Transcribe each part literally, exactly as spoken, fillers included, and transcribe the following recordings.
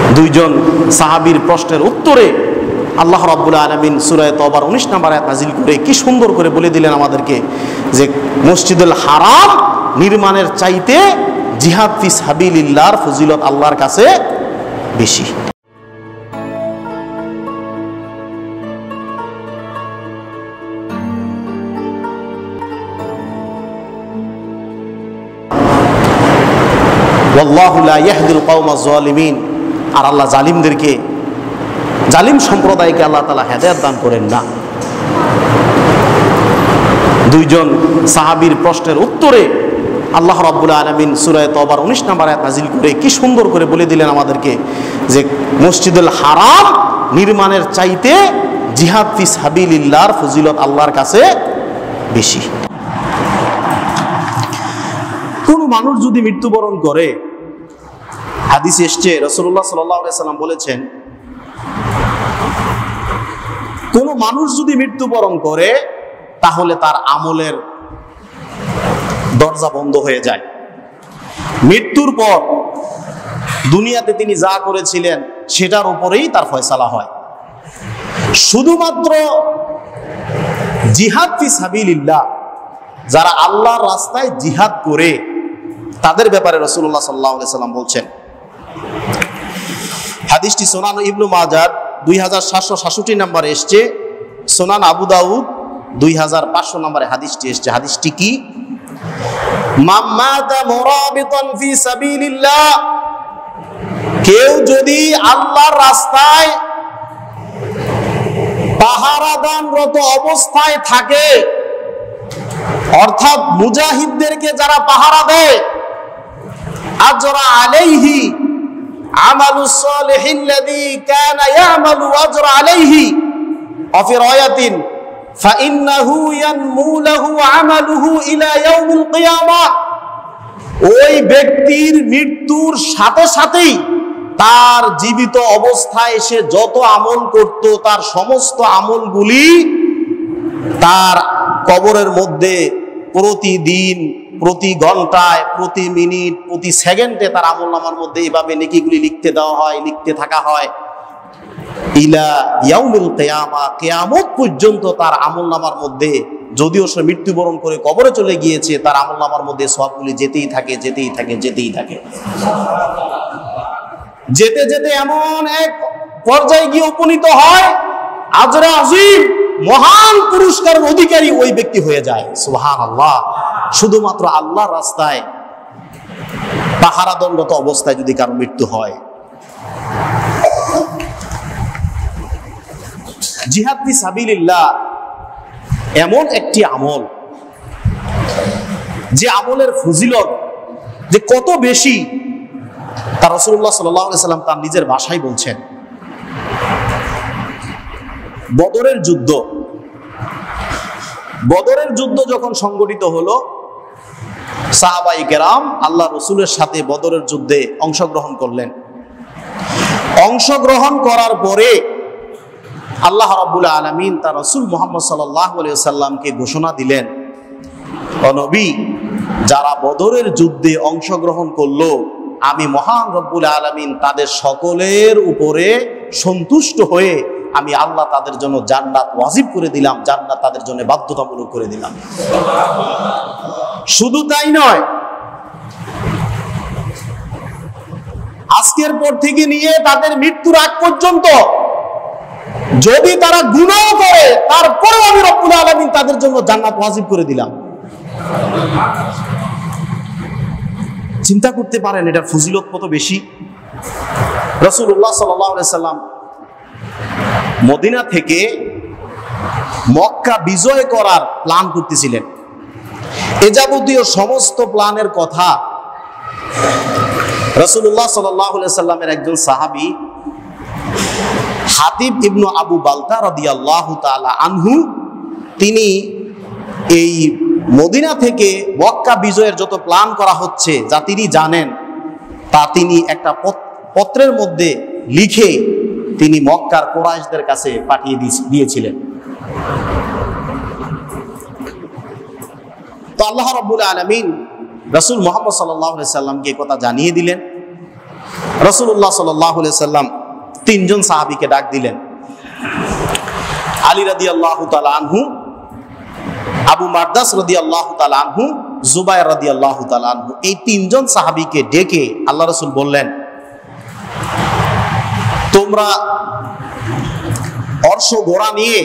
দুইজন সাহাবীর প্রশ্নের উত্তরে আল্লাহ রাব্বুল আলামিন সূরা তওবার উনিশ নম্বর আয়াত নাযিল করে কি সুন্দর করে বলে দিলেন আমাদেরকে যে মসজিদুল হারাম নির্মাণের চাইতে জিহাদ ফি সাবিলিল্লাহর ফজিলত আল্লাহর কাছে বেশি। ওয়াল্লাহু লা ইয়াহদিল কওমাজ জালিমিন, আর আল্লাহ জালিমদেরকে, জালিম সম্প্রদায়কে আল্লাহ তাআলা হেদায়েত দান করেন না। দুইজন সাহাবীর প্রশ্নের উত্তরে আল্লাহ রাব্বুল আলামিন সূরা তওবার উনিশ নম্বর আয়াত নাযিল করে কি সুন্দর করে বলে দিলেন আমাদেরকে যে মসজিদুল হারাম নির্মাণের চাইতে জিহাদ ফি সাবিলিল্লাহর ফজিলত আল্লাহর কাছে বেশি। কোন মানুষ যদি মৃত্যুবরণ করে, হাদিসে এসেছে রাসূলুল্লাহ সাল্লাল্লাহু আলাইহি সাল্লাম বলেছেন, কোন মানুষ যদি মৃত্যুবরণ করে তাহলে তার আমলের দরজা বন্ধ হয়ে যায়। মৃত্যুর পর দুনিয়াতে তিনি যা করেছিলেন সেটার উপরেই তার ফয়সালা হয়। শুধুমাত্র জিহাদ ফি সাবিলিল্লাহ, যারা আল্লাহর রাস্তায় জিহাদ করে তাদের ব্যাপারে রাসূলুল্লাহ সাল্লাল্লাহু আলাইহি সাল্লাম বলছেন। হাদিসটি সুনান ইবনে মাজাহ দুই হাজার সাতশো সাতষট্টি নম্বরে এসছে, সুনান আবু দাউদ দুই হাজার পাঁচশো নম্বরে হাদিসটি এসছে। হাদিসটি কি? মাম্মাতা মুরাবিতান ফি সাবিলিল্লাহ, কেউ যদি আল্লাহর রাস্তায় পাহারাদানরত অবস্থায় থাকে, অর্থাৎ মুজাহিদদেরকে যারা পাহারা দেয়, আজরা আলাইহি আমালুস সালিহিল্লাযী কানা ইয়ামালু আজরা আলাইহি ওয়া ফি রায়াতিন ফাইন্নাহু ইয়ানমু লাহু আমালুহু ইলা ইয়াউমিল কিয়ামাহ, ওই ব্যক্তির মৃত্যুর সাথে সাথেই তার জীবিত অবস্থায় সে যত আমল করত তার সমস্ত আমলগুলি তার কবরের মধ্যে প্রতিদিন, প্রতি ঘন্টায়, প্রতি মিনিট, প্রতি সেকেন্ডে তার আমলনামার মধ্যে এইভাবে নেকিগুলি লিখতে দেওয়া হয়, লিখতে থাকা হয় ইলা ইয়াউমিল কিয়ামা, কিয়ামত পর্যন্ত তার আমলনামার মধ্যে, যদিও সে মৃত্যুবরণ করে কবরে চলে গিয়েছে, তার আমলনামার মধ্যে সবগুলি যেতেই থাকে যেতেই থাকে যেতেই থাকে যেতে যেতে এমন এক পর্যায়ে গিয়ে উপনীত হয় আজরে আজিম, মহান পুরস্কারের অধিকারী ওই ব্যক্তি হয়ে যায়। সুবহানাল্লাহ। শুধুমাত্র আল্লাহর রাস্তায় পাহারাদণ্ডরত অবস্থায় যদি কারো মৃত্যু হয়। জিহাদ ফি সাবিলিল্লাহ এমন একটি আমল, যে আমলের ফজিলত যে কত বেশি তা রাসূলুল্লাহ সাল্লাল্লাহু আলাইহি সাল্লাম তার নিজের ভাষায় বলছেন। বদরের যুদ্ধ, বদরের যুদ্ধ যখন সংগঠিত হলো, সাহাবায়ে কেরাম আল্লাহ রসুলের সাথে বদরের যুদ্ধে অংশগ্রহণ করলেন। অংশগ্রহণ করার পরে আল্লাহ রাব্বুল আলামিন তার রাসূল মুহাম্মদ সাল্লাল্লাহু আলাইহি ওয়াসাল্লামকে ঘোষণা দিলেন, ও নবী, যারা বদরের যুদ্ধে অংশগ্রহণ করলো, আমি মহান রব্বুল আলামিন তাদের সকলের উপরে সন্তুষ্ট হয়ে আমি আল্লাহ তাদের জন্য জান্নাত ওয়াজিব করে দিলাম, জান্নাত তাদের জন্য বাধ্যতামূলক করে দিলাম। শুধু তাই নয়, আজকের পর থেকে নিয়ে তাদের মৃত্যুর আগ পর্যন্ত যদি তারা গুনাহ করে, তারপরেও আমি রব্বুল আলামিন তাদের জন্য জান্নাত ওয়াজিব করে দিলাম। চিন্তা করতে পারেন এটার ফজিলত কত বেশি। রাসূলুল্লাহ সাল্লাল্লাহু আলাইহি সাল্লাম মদিনা থেকে মক্কা বিজয় করার প্ল্যান করতেছিলেন। এ যাবতীয় সমস্ত প্ল্যানের কথা রাসূলুল্লাহ সাল্লাল্লাহু আলাইহি সাল্লামের একজন সাহাবী হাতিব ইবনু আবু বালতা রাদিয়াল্লাহু তাআলা আনহু, তিনি এই মদিনা থেকে মক্কা বিজয়ের যত প্ল্যান করা হচ্ছে যা তিনি জানেন, তা তিনি একটা পত্রের মধ্যে লিখে তিনি মক্কার কুরাইশদের কাছে পাঠিয়ে দিয়েছিলেন। তো আল্লাহ রাব্বুল আলামিন রাসূল মুহাম্মদ সাল্লাল্লাহু আলাইহি সাল্লামকে কথা জানিয়ে দিলেন রাসূলুল্লাহ সাল্লাল্লাহু আলাইহি সাল্লাম তিনজন সাহাবীকে ডাক দিলেন। আলী রাদিয়াল্লাহু তাআলা আনহু, আবু মারদাস রাদিয়াল্লাহু তাআলা আনহু, জুবাইর রাদিয়াল্লাহু তাআলা আনহু, এই তিনজন সাহাবীকে ডেকে আল্লাহ রাসূল বললেন, তোমরা অর্শ ঘোড়া নিয়ে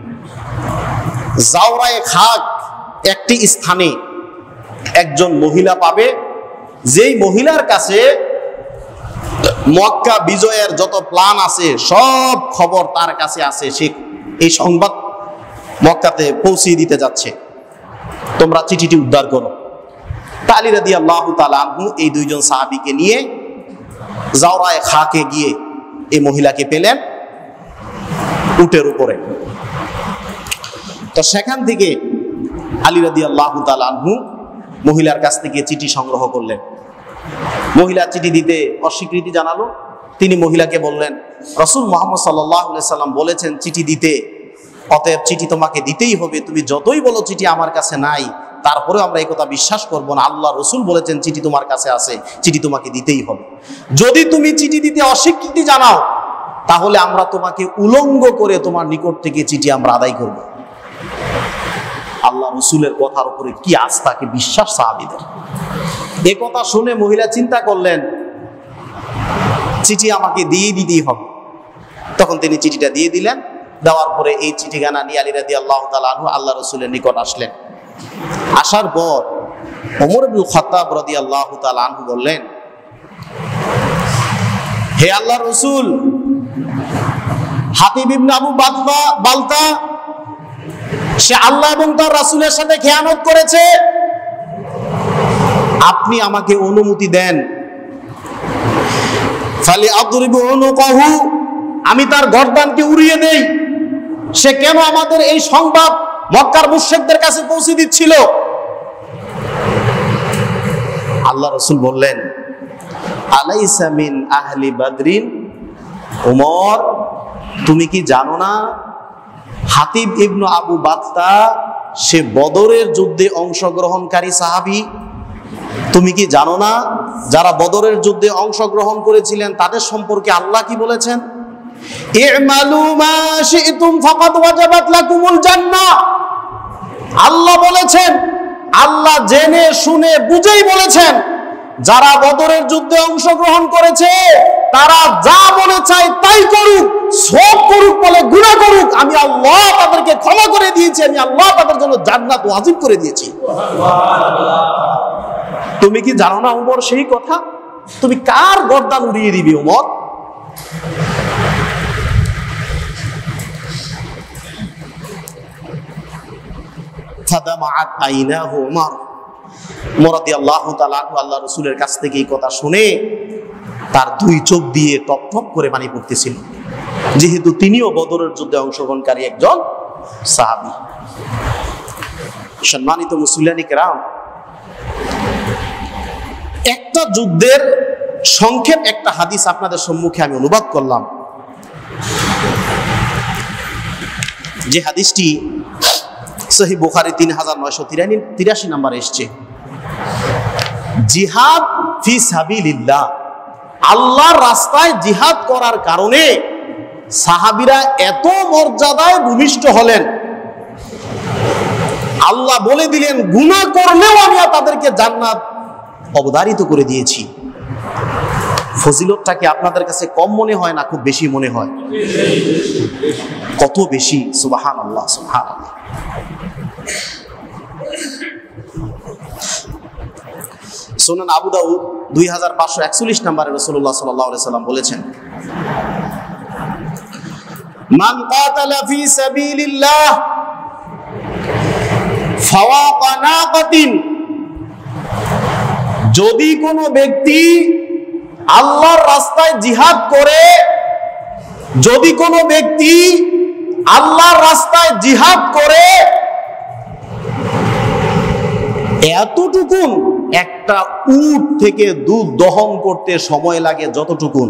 জাওরায়ে খাক একটি স্থানে একজন মহিলা পাবে, যেই মহিলার কাছে মক্কা বিজয়ের যত প্ল্যান আছে সব খবর তার কাছে আছে, সে এই সংবাদ মক্কাতে পৌঁছে দিতে যাচ্ছে, তোমরা চিঠিটি উদ্ধার করো। আলী রাদিয়াল্লাহু তাআলা আনহু এই দুইজন সাহাবীকে নিয়ে জাওরায়ে খাকে গিয়ে এই মহিলাকে পেলেন উটের উপরে। তো সেখান থেকে আলী রাদিয়াল্লাহু তাআলা আনহু মহিলার কাছ থেকে চিঠি সংগ্রহ করলেন। মহিলা চিঠি দিতে অস্বীকৃতি জানালো। তিনি মহিলাকে বললেন, রাসূল মুহাম্মদ সাল্লাল্লাহু আলাইহি সাল্লাম বলেছেন চিঠি দিতে, অতএব চিঠি তোমাকে দিতেই হবে। তুমি যতই বলো চিঠি আমার কাছে নাই, তারপরেও আমরা এই কথা বিশ্বাস করবো না। আল্লাহ রসুল বলেছেন চিঠি তোমার কাছে আছে, চিঠি তোমাকে দিতেই হবে। যদি তুমি চিঠি দিতে অস্বীকৃতি জানাও, তাহলে আমরা তোমাকে উলঙ্গ করে তোমার নিকট থেকে চিঠি আমরা আদায় করব। আল্লাহ রসুলের কথার উপরে কি আস্থা, কি বিশ্বাস সাহাবীদের। এ কথা শুনে মহিলা চিন্তা করলেন, চিঠি আমাকে দিয়ে দিতেই হবে। তখন তিনি চিঠিটা দিয়ে দিলেন। দেওয়ার পরে এই চিঠিখানা নিয়ে আলী রাদিয়াল্লাহু তাআলা আনহু আল্লাহ রসুলের নিকট আসলেন। আসার পর ওমর ইবনে খাত্তাব রাদিয়াল্লাহু তাআলা আনহু বললেন, হে আল্লাহ রসুল, হাতিব ইবনে আবু বালতা বালতা সে আল্লাহ এবং তার রাসূলের সাথে খেয়ানত করেছে, আপনি আমাকে অনুমতি দেন, ফালি আদরিবু উনুকাহু, আমি তার গর্দানকে উড়িয়ে দেই। সে কেন আমাদের এই সংবাদ মক্কার মুশরিকদের কাছে পৌঁছে দিচ্ছিল? আল্লাহ রাসূল বললেন, আলাইসা মিন আহলি বাদরিন, ওমর তুমি কি জানো না হাতিব ইবনে আবু বাত্তা সে বদরের যুদ্ধে অংশগ্রহণকারী সাহাবী? তুমি কি জানো না যারা বদরের যুদ্ধে অংশগ্রহণ করেছিলেন তাদের সম্পর্কে আল্লাহ কি বলেছেন? ই'মালু মা শি'তুম ফাকাদ ওয়াজাবাত লাকুমুল জান্নাহ। আল্লাহ বলেছেন, আল্লাহ জেনে শুনে বুঝেই বলেছেন, যারা বদরের যুদ্ধে অংশগ্রহণ করেছে তারা যা মনে চায় তাই করুক, সব করুক, বলে গুনাহ করুক, আমি আল্লাহ তাদেরকে ক্ষমা করে দিয়েছি, আমি আল্লাহ তাদের জন্য জান্নাত ওয়াজিব করে দিয়েছি। তুমি কি জানো না ওমর সেই কথা? তুমি কার গর্দান উড়িয়ে দিবি ওমর? ফাদামাআত আইনাহু ওমর, ওমর রাদিয়াল্লাহু তাআলা আনহু আল্লাহ রাসূলের কাছ থেকে এই কথা শুনে তার দুই চোখ দিয়ে টপ টপ করে পানি পড়তেছিল, যেহেতু তিনিও বদরের যুদ্ধে অংশগ্রহণকারী একজন সাহাবী। সম্মানিত মুসলিয়ানি কেরাম, একটা যুদ্ধের সংক্ষেপ একটা হাদিস আপনাদের সম্মুখে আমি অনুবাদ করলাম। যে হাদিসটি সহিহ বুখারী তিন হাজার নয়শো তিরাশি নাম্বার এসছে। জিহাদ ফি সাবিলিল্লাহ, আল্লাহর রাস্তায় জিহাদ করার কারণে সাহাবীরা এত মর্যাদায় ভূমিষ্ঠ হলেন, আল্লাহ বলে দিলেন গুনাহ করলেও আমি তাদেরকে জান্নাত অবধারিত করে দিয়েছি। ফজিলতটা কি আপনাদের কাছে কম মনে হয় না খুব বেশি মনে হয়? কত বেশি! সুবহানাল্লাহ, সুবহানাল্লাহ। সুনান আবু দাউদ দুই হাজার পাঁচশো একচল্লিশ নম্বরে রাসূলুল্লাহ সাল্লাল্লাহু আলাইহি সাল্লাম বলেছেন, মান কাতালা ফি সাবিলিল্লাহ ফাওয়াকা নাকাতিন, যদি কোনো ব্যক্তি আল্লাহর রাস্তায় জিহাদ করে, যদি কোনো ব্যক্তি আল্লাহর রাস্তায় জিহাদ করে এতটুকুন একটা উট থেকে দুধ দহন করতে সময় লাগে যতটুকুন,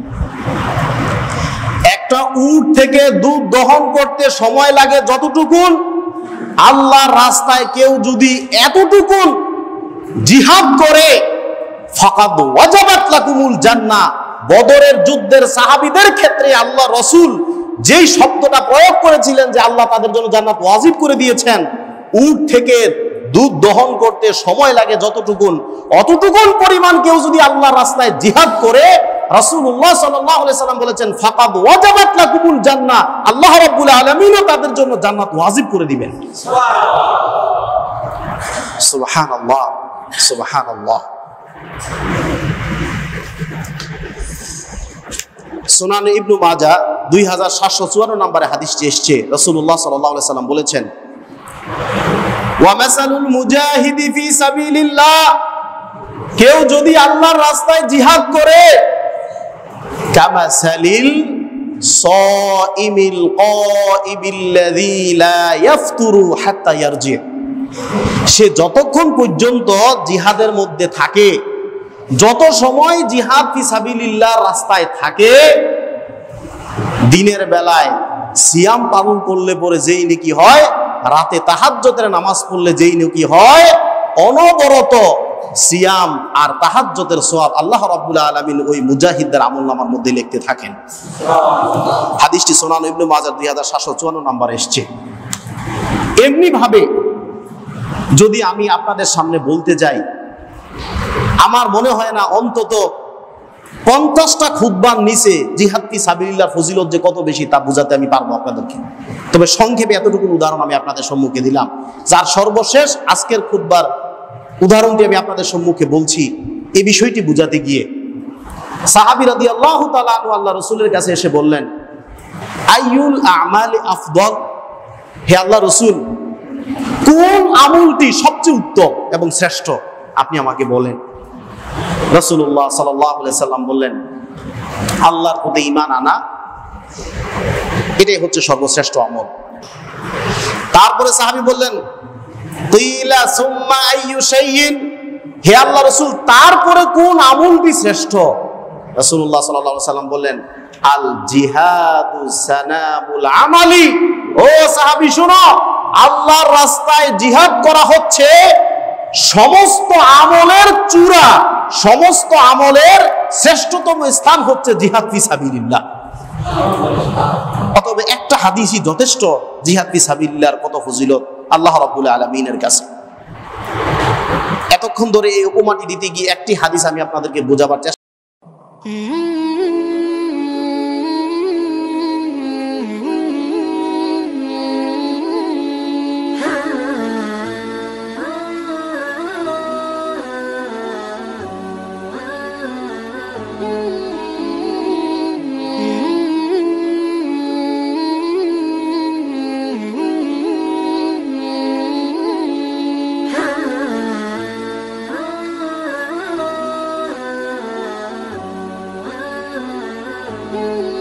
একটা উট থেকে দুধ দহন করতে সময় লাগে যতটুকুন, আল্লাহর রাস্তায় কেউ যদি এতটুকুন জিহাদ করে ফাকাদ ওয়াজাবাত লাকুমুল জান্নাহ, বদরের যুদ্ধের সাহাবীদের ক্ষেত্রে আল্লাহ রাসূল যেই শব্দটা প্রয়োগ করেছিলেন যে আল্লাহ তাদের জন্য জান্নাত ওয়াজিব করে দিয়েছেন, উট থেকে দুধ দহন করতে সময় লাগে যতটুকুন, অতটুকুন পরিমাণ কেউ যদি আল্লাহর রাস্তায় জিহাদ করে, রাসূলুল্লাহ সাল্লাল্লাহু আলাইহি সাল্লাম বলেছেন ফাকাদ ওয়াজাবাত লাকুমুল জান্নাহ, আল্লাহ রাব্বুল আলামিনও তাদের জন্য জান্নাত ওয়াজিব করে দিবেন। সুবহানাল্লাহ, সুবহানাল্লাহ। সুনান ইবনু মাজাহ দুই হাজার সাতশো চুয়ান্ন নম্বরে হাদিসটি এসেছে। রাসূলুল্লাহ সাল্লাল্লাহু আলাইহি সাল্লাম বলেছেন, ওয়া মাসালুল মুজাহিদি ফি সাবিলিল্লাহ, কেউ যদি আল্লাহর রাস্তায় জিহাদ করে, কামাসালিল সাইমিল কাইবিল্লাযী লা ইয়াফতুরু হাত্তা ইয়ারজি, সে যতক্ষণ পর্যন্ত জিহাদের মধ্যে থাকে, যত সময় জিহাদ ফি সাবিলিল্লাহর রাস্তায় থাকে, দিনের বেলায় সিয়াম পালন করলে পরে যেই নেকি হয়, রাতে তাহাজ্জুদের নামাজ পড়লে যেই নেকি হয়, অনবরত সিয়াম আর তাহাজ্জুদের সওয়াব আল্লাহ রাব্বুল আলামিন ওই মুজাহিদদের আমলনামার মধ্যে লিখতে থাকেন। হাদিসটি সুনান ইবনে মাজাহ দুই হাজার সাতশো চুয়ান্ন নম্বরে এসেছে। এমনি ভাবে যদি আমি আপনাদের সামনে বলতে যাই, আমার মনে হয় না অন্তত পঞ্চাশটা খুতবার নিচে জিহাদ ফি সাবিলিল্লাহর ফজিলত যে কত বেশি তা বোঝাতে আমি পারবো আপনাদেরকে। তবে সংক্ষেপে এতটুকু উদাহরণ আমি আপনাদের সম্মুখে দিলাম, যার সর্বশেষ আজকের খুতবার উদাহরণটি আমি আপনাদের সম্মুখে বলছি এই বিষয়টি বোঝাতে গিয়ে। সাহাবী রাদিয়াল্লাহু তাআলা আনহু আল্লাহ রাসূলের কাছে এসে বললেন, আইয়ুল আমালি আফদল, হে আল্লাহ রাসূল, কোন আমলটি সবচেয়ে উত্তম এবং শ্রেষ্ঠ আপনি আমাকে বলেন। রাসূলুল্লাহ সাল্লাল্লাহু আলাইহি সাল্লাম বললেন, আল্লাহর প্রতি ঈমান আনা, এটাই হচ্ছে সর্বশ্রেষ্ঠ আমল। তারপরে সাহাবী বললেন, কিলা সুম্মা আইয়ু শাইইন, হে আল্লাহ রাসূল, তারপরে কোন আমলটি শ্রেষ্ঠ? রাসূলুল্লাহ সাল্লাল্লাহু আলাইহি সাল্লাম বললেন, আল জিহাদু সানামুল আমালি, ও সাহাবী শোনো, আল্লাহর রাস্তায় জিহাদ করা হচ্ছে সমস্ত আমলের চূড়া, সমস্ত আমলের শ্রেষ্ঠতম স্থান হচ্ছে জিহাদ ফি সাবিলিল্লাহ। অতএব একটা হাদিসই যথেষ্ট জিহাদ ফি সাবিলিল্লাহর কত ফজিলত আল্লাহ রাব্বুল আলামিনের কাছে। এতক্ষণ ধরে এই উপমাটি দিতে গিয়ে একটি হাদিস আমি আপনাদেরকে বোঝাবার চেষ্টা Mm-hmm.